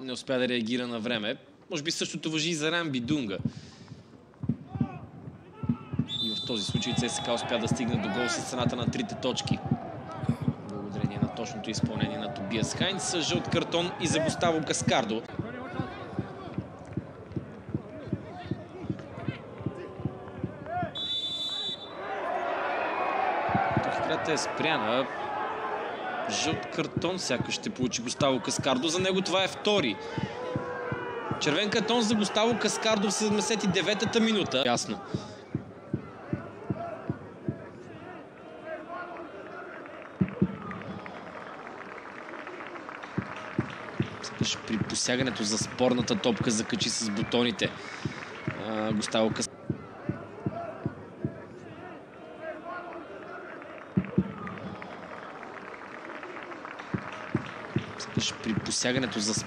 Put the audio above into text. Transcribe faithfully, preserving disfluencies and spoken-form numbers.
не успя да реагира на време. Може би същото важи и за Рамби Дунга. И в този случай ЦСКА успя да стигне до гол с цената на трите точки. Благодарение на точното изпълнение на Тобиас Хайнц. Жълт картон и за Густаво Каскардо. Тук играта е спряна. Жълт картон сякаш ще получи Густаво Каскардо. За него това е втори. Червен картон за Густаво Каскардо в седемдесет и девета минута. Ясно. Сякаш при посягането за спорната топка закачи с бутоните а, Густаво Каскардо. Сякаш при посягането за